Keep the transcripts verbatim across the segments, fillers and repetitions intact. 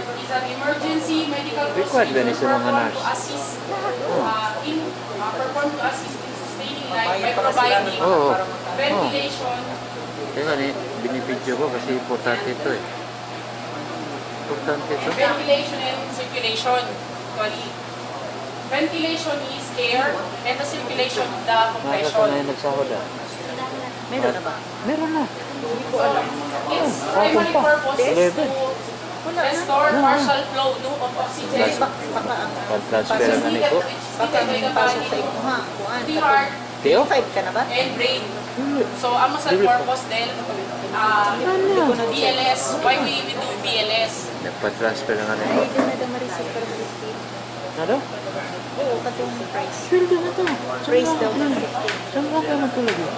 is an emergency medical Required ba procedure ni sa mga performed nurse? to assist uh, in uh, performed to assist in sustaining life by providing Oo. ventilation. Kaya nga ni, binibidyo ko kasi importante ito eh. Importante ito. Ventilation and circulation. Actually, ventilation is air and the circulation the Nakaka compression. na yung nagsahod ah. Meron na ba? Meron na. So, its primary purpose is to restore partial flow no, of oxygen. Pag-transfer na Needed, nito. which is Baka needed by may the pasok body sa imo ha. to the heart Teo? five ka na ba? and brain. So, amo sa purpose din, uh, B L S. Why we we do B L S? Nagpa-transfer na nga Ay, nito. di na daw ma-receive para ma-receive. Ano? Oo, katong price. Sweldo na ito. Price daw ng Saan lang kayo magtulog eh?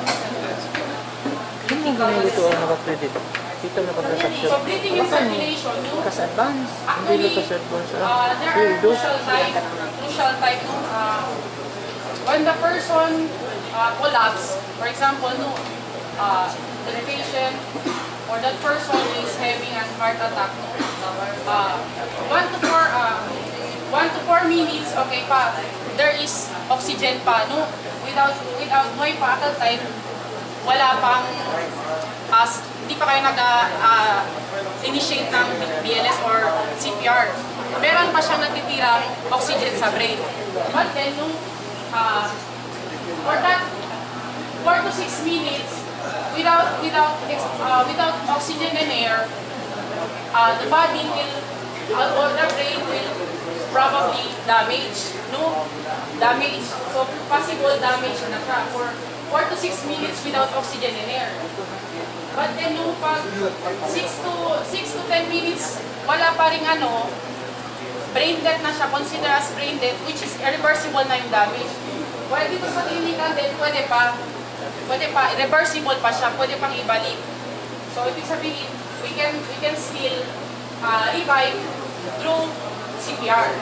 Saan lang kayo dito ang nakakredit? Dito na pagkasaksyon. So, breathing and circulation, no? Kas advance. Hindi Actually, na sa advance uh, ah. there are Sweldo. crucial type, crucial type, no? Uh, when the person uh, collapse, for example, no, uh, the patient or that person is having a heart attack, no? Uh, one to four, uh, one to four minutes, okay pa, there is oxygen pa, no? Without, without no ipaakal time, wala pang, as, hindi pa kayo nag-initiate uh, ng B L S or C P R. Meron pa siyang natitira oxygen sa brain. But then, nung, uh, for that four to six minutes, without, without, uh, without oxygen and air, uh, the body will, uh, or the brain will probably damage, no? Damage. So, possible damage na siya for four to six minutes without oxygen and air. But then, nung pag six to ten minutes, wala pa rin ano, brain death na siya, consider as brain death, which is irreversible na yung damage. While dito sa clinical death, pwede pa, pwede pa, reversible pa siya, pwede pang ibalik. So, ibig sabihin, we can, we can still uh, revive through C P R.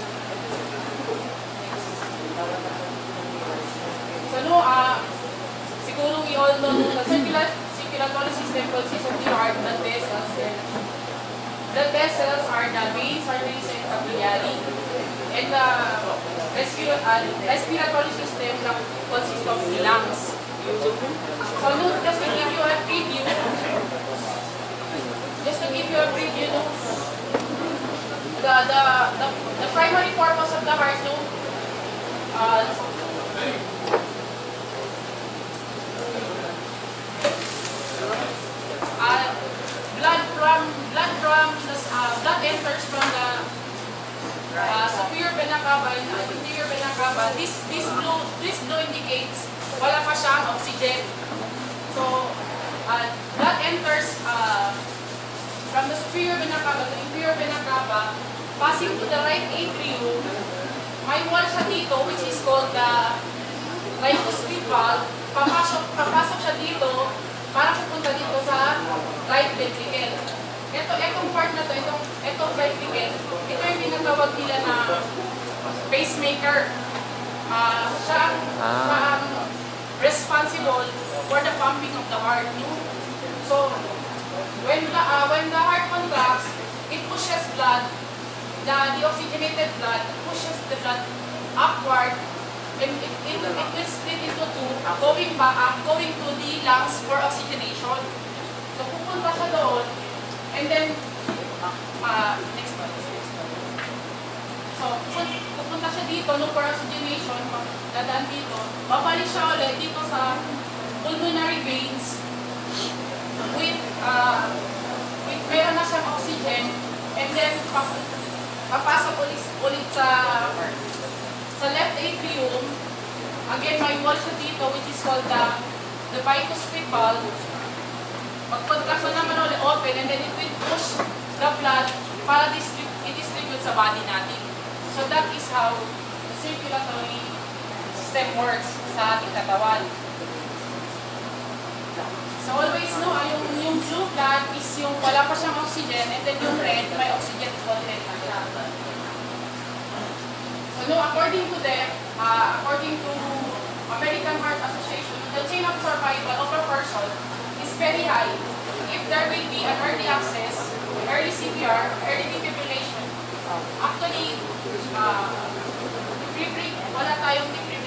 So, no, uh, siguro we all know the circular, circulatory system consists of the heart, blood vessels. Blood vessels are the veins, arteries, and capillary. And the respira uh, respiratory system consists of the lungs. So, no, just to give you a preview, just to give you a preview, no, the, the, the, the primary purpose of the heart, no, uh, uh, blood from, blood from, the, uh, blood enters from the uh, superior vena cava and uh, inferior vena cava. This, this blue, this blue indicates wala pa siyang oxygen. So, uh, blood enters uh, from the superior vena cava to inferior vena cava, passing to the right atrium. May wall siya dito, which is called the right valve. Papasok, papasok siya dito para pupunta dito sa right ventricle. Ito, itong part na to, itong, itong ventricle, ito yung tinatawag nila na pacemaker. Uh, siya, Ah. siya ang responsible for the pumping of the heart. No? So, when the, uh, when the heart contracts, it pushes blood, the deoxygenated blood pushes the blood upward, and it, it, it will split into two, going back, uh, going to the lungs for oxygenation. So, pupunta siya doon, and then, uh, next one, next one. So, pupunta siya dito, no, for oxygenation, dadaan dito, babalik siya ulit dito sa pulmonary veins with, uh, with meron na siyang oxygen, and then, papasok ulit, ulit sa sa left atrium. Again, may wall siya dito, which is called the, the bicuspid valve. Pag-contract mo naman ulit open, and then it will push the blood para i-distribute sa body natin. So that is how the circulatory system works sa ating katawan. So always know, yung, yung blue blood is yung wala pa siyang oxygen, and then yung red, may oxygen content na siya. So no, according to them, uh, according to American Heart Association, the chain of survival of a person very high if there will be an early access, early C P R, early defibrillation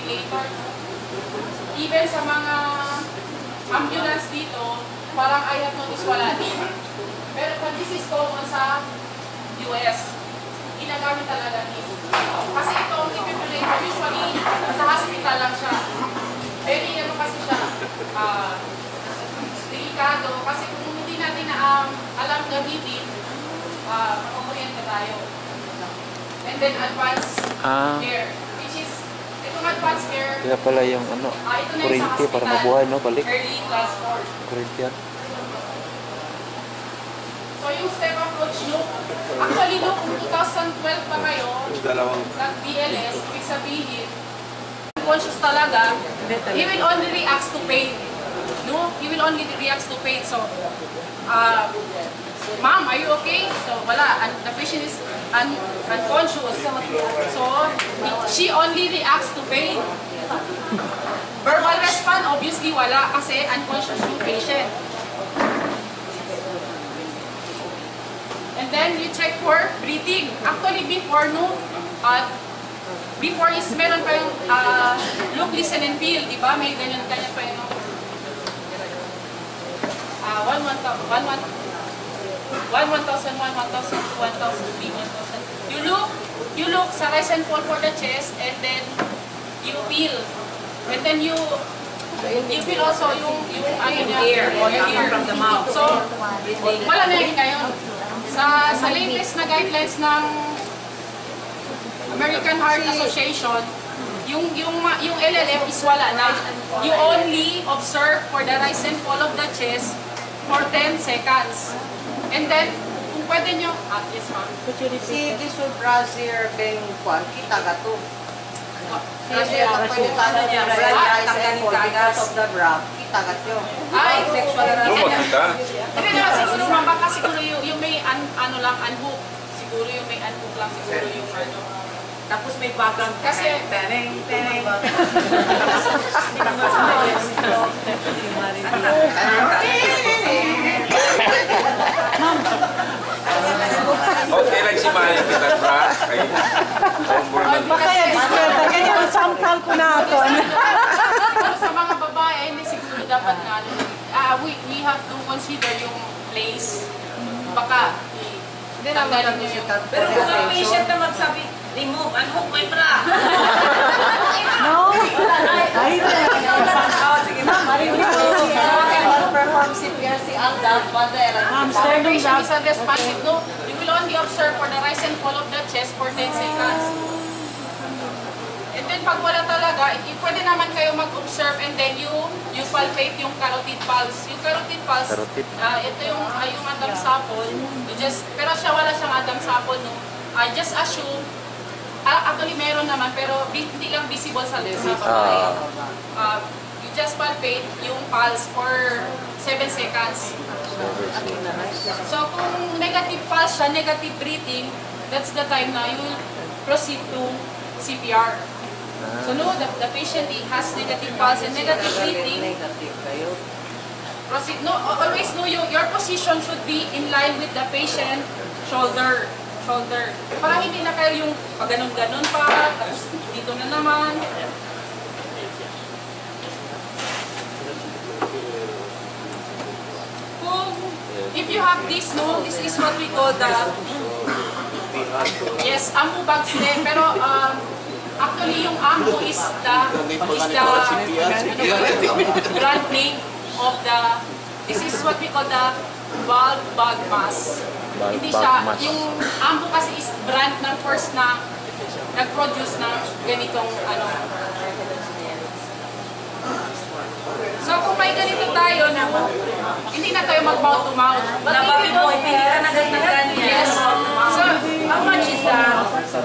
ventilator. Even sa mga ambulance dito, parang I have noticed wala din. Pero pag this is common sa U S, ginagamit talaga dito. Kasi itong defibrillator, usually sa hospital lang siya. Very ano kasi siya, uh, delikado. Kasi kung hindi natin na um, alam gamitin, uh, makakuryente tayo. And then advanced Ah. care, which is, itong advanced care, Kaya pala yung ano, ah, ito na yung sa kurente para hospital, mabuhay, no? Balik. early class four. Kurente yan. So yung step approach look, actually look, kung two thousand twelve pa kayo, nag-B L S, ibig sabihin, conscious talaga, he will only react to pain. No? He will only react to pain. So, uh, ma'am, are you okay? So, wala. And the patient is un unconscious. So, she only reacts to pain. Verbal response, obviously wala kasi unconscious yung patient. And then you check for breathing. Actually, before, no, uh, before is meron pa yung uh, look, listen, and feel, di ba? May ganyan-ganyan pa yung uh, one, one, one, one, one, one thousand, one, one thousand, two, one thousand, three, one thousand. You look, you look sa rise and fall for the chest, and then you feel. And then you, you feel also yung, yung ano niya, Air, yung air from the mouth. So, wala na yun ngayon. Sa, sa latest na guidelines ng American Heart Association, yung, yung, yung L L F is wala na. You only observe for the rise and fall of the chest for ten seconds. And then, kung pwede nyo, ah, yes ma'am. Si Disol Brazil Beng Juan, kita ka to. Kasi Ay, ang pwede ka na niya, blood rise and fall because of the graph, kita ka to. ay, kita? hindi naman siguro ma'am, baka siguro yung, yung may an, ano lang, unhook. Siguro yung may unhook lang, siguro yung ano. Tapos may background Kasi, teneng, teneng. Okay lang si Mali kita, Fra. Kaya, Kaya discreto, ganyan ang samtal ko na ako. sa mga babae, hindi siguro dapat nga, ah, we, we have to consider yung place. Baka, Hindi naman tanggalin kami nyo si yung... Tat Pero kung ang patient na magsabi, remove, unhook my bra. No? Ay, Oh, sige ma'am. perform C P R si Alda, Bandera. Ma'am, The standing patient up. is unresponsive, no? You will only observe for the rise and fall of the chest for ten seconds. And then pag wala talaga, i- pwede naman kayo mag-observe and then you you palpate yung carotid pulse. Yung carotid pulse, Carotid. ah, ito yung, ah, yung Adam's apple. You just, pero siya wala siyang Adam's apple, no? I just assume, ah, actually meron naman, pero di- hindi lang visible sa sa babae. Ah. Ah, you just palpate yung pulse for seven seconds. So kung negative pulse siya, negative breathing, that's the time na you will proceed to C P R. So no, the, the patient has negative pulse and negative breathing. Negative kayo. Proceed. No, always know your, your position should be in line with the patient shoulder. Shoulder. Para hindi na kayo yung pag ganun-ganun pa, tapos dito na naman. Kung, if you have this, no, this is what we call the, yes, ambu bags din. Pero, um, actually, yung ambu is the, is the, brand name of the, this is what we call the bulb bag mask. Bulb Hindi bag siya, mask. yung ambu kasi is brand ng first na nag-produce ng ganitong, ano. So, kung may ganito tayo, no, hindi na tayo mag-mouth to mouth. But if Nababi you mo, don't hindi ka na ganyan. yes. So, how much is that?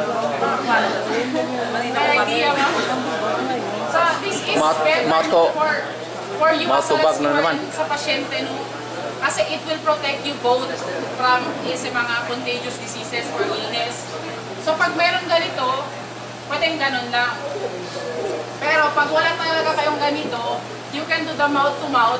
May idea ba? So, this is Mat- better mato- for, for you as mato well bag as na for naman. sa pasyente, no? Kasi it will protect you both from eh, sa mga contagious diseases or illness. So, pag meron ganito, pwedeng ganun lang. Pero pag wala talaga kayong ganito, you can do the mouth to mouth.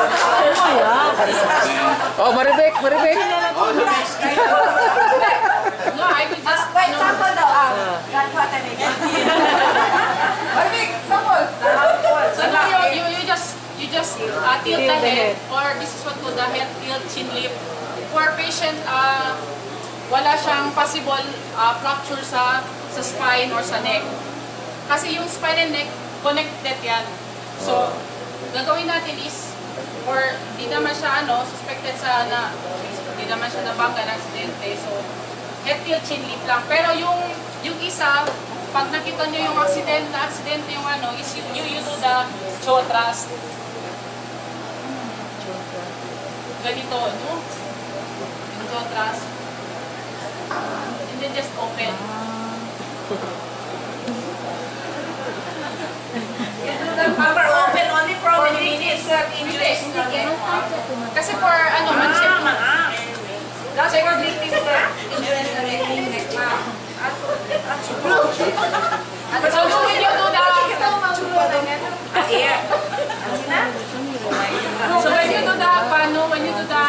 Oh, maribek, maribek. No, I will just, Ah, wait, ano, sample daw. Ah, grandfather na yan. Perfect, sample. so no, you, you, you just, you just uh, tilt the head, or this is what called the head tilt, chin lift. For patient, uh, wala siyang possible uh, fracture sa, sa spine or sa neck. Kasi yung spine and neck, connected yan. So, gagawin natin is, or di naman siya ano, suspected sa na, di naman siya nabangga ng aksidente. So, head tilt, chin lift lang. Pero yung, yung isa, pag nakita nyo yung aksidente, na aksidente yung ano, is you, you, you do the jaw thrust. Ganito, no? Yung jaw thrust. And then just open. Upper open only for how many minutes? Injuries. Kasi for ano, manship. Ah, ah. That's for victim ka. Injuries na rin yung neck ma. So when you do the, Air. so when you do the, paano, when you do the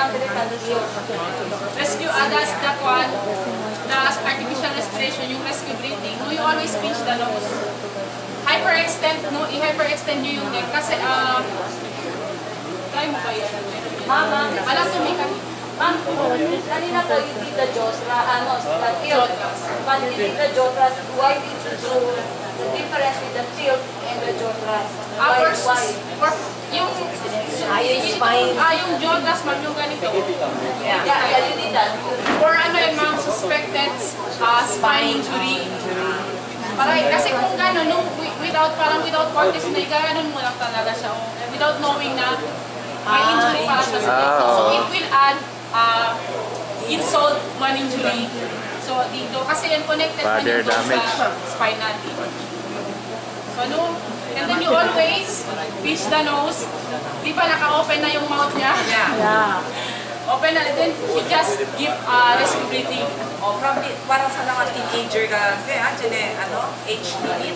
rescue, uh, that's the one, the artificial respiration, yung rescue breathing, no, you always pinch the nose. Hyperextend, no, i-hyperextend nyo yung neck kasi, um, try mo ba yun? Mama, Alam to me kami. ma'am, kanina po you did the jaws, ra, ano, the tilt. But you did the jaw thrust. Why did you do the difference with the tilt and the jaw thrust? Ah, Why? first, Why? for, yung, Ah, yung spine. ah, yung jaw thrust, ma'am, yung ganito. Yeah, yeah, you did that. For ano yung mga suspected uh, spine injury. Para, kasi kung gano'n, no, wi- without, parang without cortex, na gano'n mo lang talaga siya. O, without knowing na may injury para siya sa dito. So it will add uh, insult one injury. So dito, kasi yan connected pa Father nito damage. sa spine natin. So ano, and then you always pinch the nose. Di ba naka-open na yung mouth niya? Yeah. Open na, and then you just give uh, rescue breathing. Oh, from the, parang sa mga teenager ka kasi, ah, dyan ano, age limit.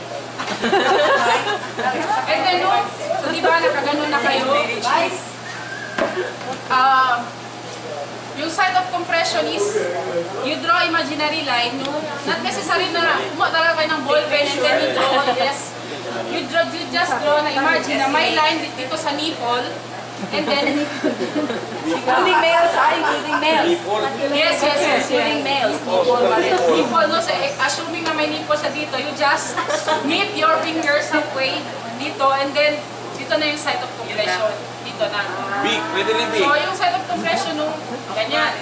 And then no, so di ba nakaganon na kayo? Uh, yung side of compression is you draw imaginary line, no? Not necessary na kumuha talaga kayo ng ball pen and then you draw, yes. You draw, you just draw na imagine na may line dito sa nipple and then Including males, ah, including males. yes, yes, yes, Including yes. males. Nipple pa rin. Nipple, no? So, eh, assuming na may nipple siya dito, you just meet your fingers halfway dito and then dito na yung side of compression. Dito na. Big, pwede rin big. So, yung side of compression, no? Ganyan.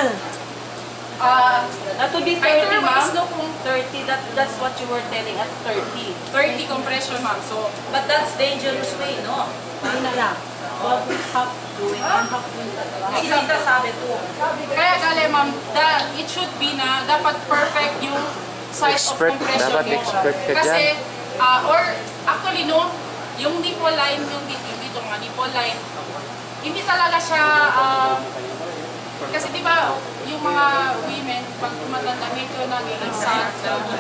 Uh, Not to be either thirty, ways, ma'am. no? Kung thirty, that, that's what you were telling us, thirty. thirty compression, ma'am. So, But that's dangerous way, no? Ayun na lang. Well, half doing, and half doing that. Hindi kita sabi to. kaya gali, ma'am, the, it should be na dapat perfect yung side Expert, of compression. dapat dito. expert ka Kasi, dyan. uh, or actually, no, yung nipple line, yung dito, yung dito mga nipple line, hindi talaga siya, uh, kasi di ba, yung mga women, pag tumatanda, medyo nagiging sad.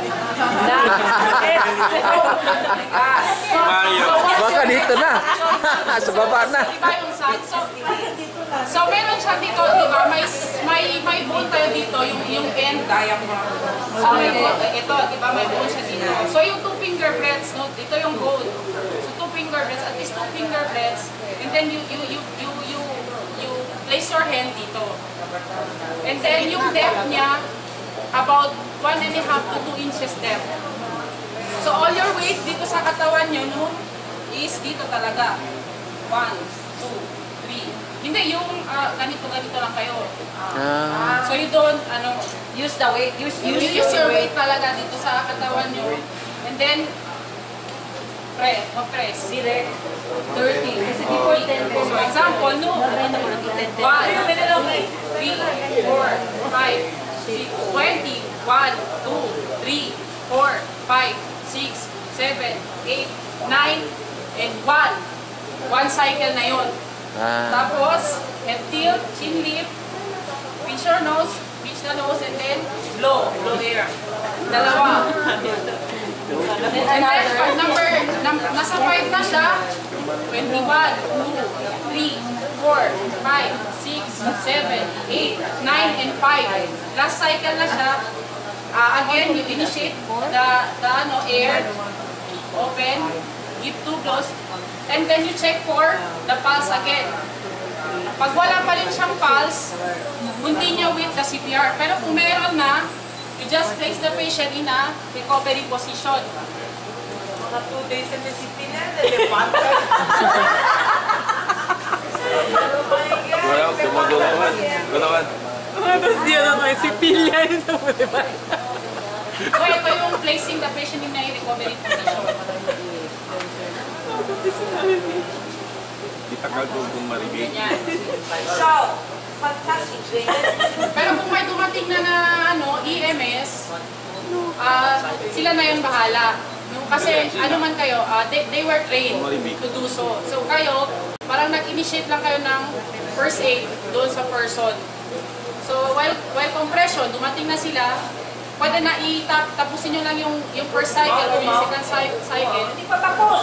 Mario. Baka dito na. Sa baba na. Di ba yung sad? So, so meron siya dito, di ba, may, may, may bone tayo dito, yung, yung end diaphragm. So, may bone, ito, di ba, may bone siya dito. So, yung two finger breaths, no, ito yung bone. So, two finger breaths, at least two finger breaths, and then you, you, you, you, you, you place your hand dito. And then yung depth niya, about one and a half to two inches depth. So all your weight dito sa katawan nyo, no, is dito talaga. One, two, three. Hindi, yung uh, ganito-ganito lang kayo. Ah. So you don't, ano, Use the weight. Use, you use, your weight talaga dito sa katawan nyo. And then, pre, mag-press. Direct. thirty. Kasi before ten, So example, no, one, three, four, five, six, twenty, one, two, three, four, five, six, seven, eight, nine, and one. One cycle na yun. Ah. Tapos, head tilt, chin lift, pinch your nose, pinch the nose, and then blow, blow air. Dalawa. And then, pag number, num, nasa five na siya, twenty-one, two, three, four, five, six, seven, eight, nine, and five. Last cycle na siya. Uh, again, you initiate the, the ano, air, open, give two blows, and then you check for the pulse again. Pag wala pa rin siyang pulse, continue with the C P R. Pero kung meron na, you just place the patient in a recovery position. Mga two days in the city na, nalipat ka. Wala, gumagulawan. Gulawan. Tapos di ano may sipilya ito mo, di ba? So ito yung placing the patient in a recovery position. Kita ka kung maribig. So, fantastic. Pero kung may dumating na na ano, E M S, uh, sila na yun bahala. Yung, kasi ano man kayo, uh, they, they were trained to do so. So kayo, parang nag-initiate lang kayo ng first aid doon sa person. So while, while compression, dumating na sila, pwede na i-tap, tapusin nyo lang yung, yung first cycle or yung second cycle. Hindi pa tapos.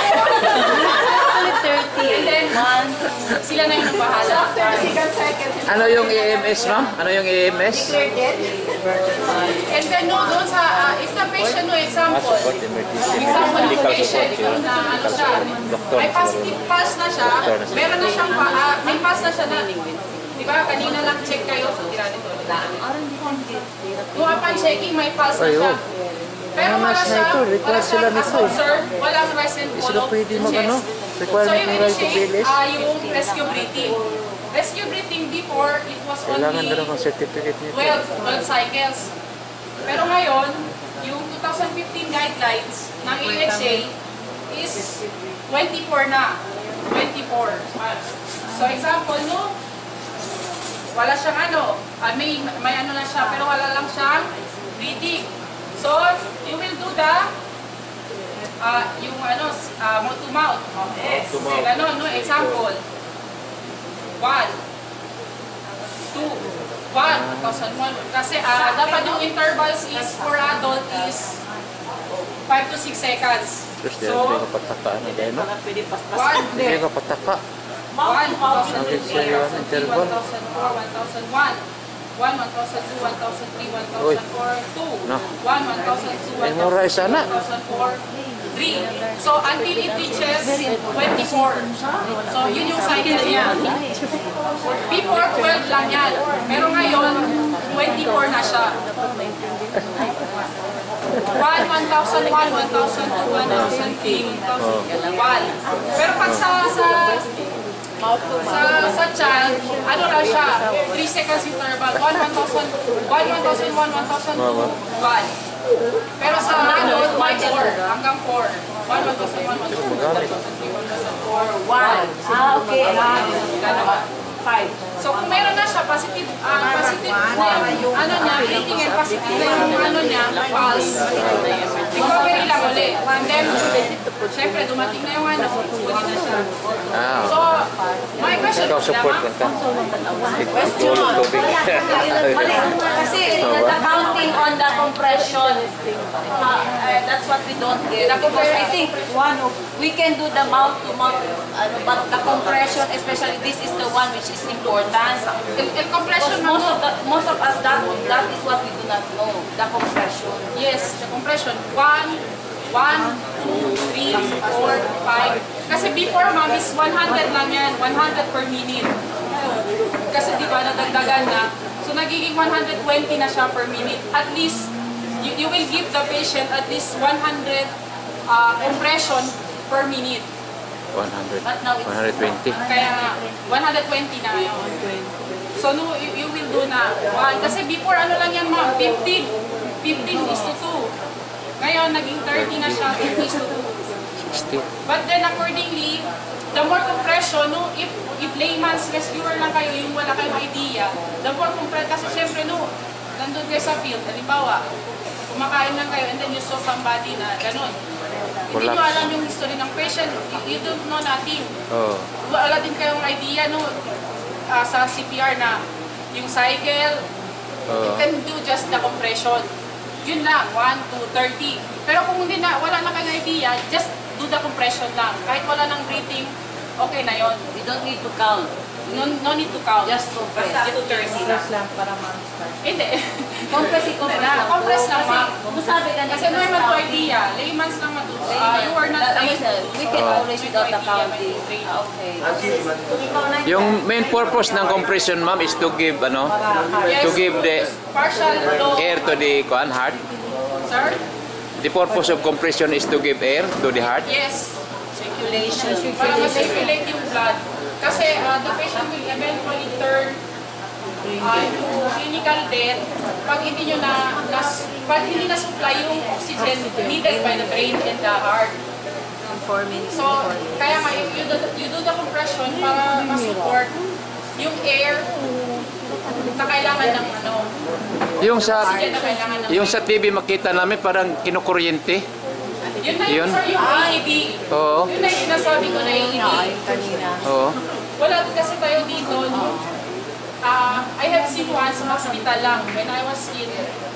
thirty. And then, sila na yung bahala. Ano yung E M S, ma'am? Ano yung E M S? And then, no, doon sa, uh, if the patient, no, example, example ng patient, yung na, ano siya, may positive pulse na siya, meron na siyang, pa, uh, may pulse na siya na, di ba, kanina lang check kayo, so tira dito. Kung upon checking, may pulse na siya. Pero wala siya, wala siya, as observed, walang rise and fall of the chest. So you initiate uh, yung rescue breathing. Rescue breathing before, it was Kailangan only na ng certificate nito. twelve, twelve cycles. Pero ngayon, yung twenty fifteen guidelines ng A X A is twenty-four na. twenty-four. So example, no? Wala siyang ano, uh, may, may ano na siya, pero wala lang siyang breathing. So, you will do the uh, yung ano, uh, mouth to mouth. Yes. Ano, no, example. One. Two. One. one thousand one. Kasi uh, dapat yung intervals is for adult is five to six seconds. Terus dia So, hindi ka pataka na dahil, no? one. Hindi ka pataka. one, one thousand Bakit siya yung interval? one thousand four, one thousand one. one, one thousand two, one thousand three, one thousand four, two. No. one, one thousand two, one Memorize thousand sana. four, three. So, until it reaches twenty-four. So, yun yung cycle niya. Before, twelve lang yan. Pero ngayon, twenty-four na siya. one, one thousand one, one thousand two, one thousand three, one thousand one. Pero pag sa, sa, sa, sa child, ano lang siya, three seconds interval, one, one thousand one, one thousand one, one thousand two, one. Pero sa adult, may four, hanggang four. one, one thousand one, one thousand two, one thousand three, one thousand four, one. Ah, okay. Ganon. Five. So kung meron na siya, positive, uh, positive na yung ano niya, breathing and positive na yung ano niya, pulse. Recovery lang ulit. And then, syempre, dumating na yung ano, ulit na siya. Ah. So, my question Ikaw is support naman, lang ka. Tulog tubig. Kasi the counting on the compression, uh, uh, that's what we don't get. Because I think one of, we can do the mouth to mouth, ano, but the compression, especially this is the one which is important. el, el compression Because most mo, of, the, most of us, that, that is what we do not know, the compression. yes, the compression, one, one, two, three, four, five. Kasi before, ma'am, is one hundred lang yan, one hundred per minute. Kasi di ba, nadagdagan na. So, nagiging one hundred twenty na siya per minute. At least, you, you will give the patient at least one hundred uh, compression per minute. one hundred. But now it's one hundred twenty. Kaya nga, one hundred twenty na ngayon. So, no, you, you will do na one. Kasi before, ano lang yan, ma'am, fifteen. fifteen is to two. Ngayon, naging thirty na siya, thirty is to two. sixty. But then, accordingly, the more compression, no, if, if layman's rescuer lang kayo, yung wala kayong idea, the more compression, kasi syempre, no, nandun kayo sa field, halimbawa, kumakain lang kayo, and then you saw somebody na gano'n. Hindi nyo alam yung history ng patient, you, you don't know nothing. Oh. Wala din kayong idea, no, uh, sa C P R na yung cycle, you Oh. can do just the compression. Yun lang, one, two, thirty. Pero kung hindi na, wala na kayong idea, just do the compression lang. Kahit wala nang breathing, okay na yon. we don't need to count. We no, no need to count. Just compress. Basta up to thirty lang. Compress lang para ma-start. Hindi. Compress, compress lang. Compress lang, Kasi, ma'am. kung sabi ka Kasi no naman to idea. Layman's lang matuto. Uh, you are not That- trained. We can Oh. always without the counting. Ah, okay. Yung main purpose ng compression, ma'am, is to give, ano, to give the partial flow. air to the kuan, heart. Sir? The purpose of compression is to give air to the heart. Yes. Circulation. Para ma-circulate yung blood. Kasi uh, the patient will eventually turn uh, to clinical death pag hindi nyo na, nas, pag hindi na supply yung oxygen needed by the brain and the heart. Four minutes. So, kaya nga, you, you, do, you do the compression para ma-support yung air na kailangan ng ano, Yung sa oxygen na kailangan ng yung sa T V makita namin parang kinukuryente. Yun na Yun. yun, sir, yung A E D. Oo. Yun na yung sinasabi ko na A E D. Kanina. Oo. Wala kasi tayo dito, no? Uh, I have seen one sa hospital lang when I was in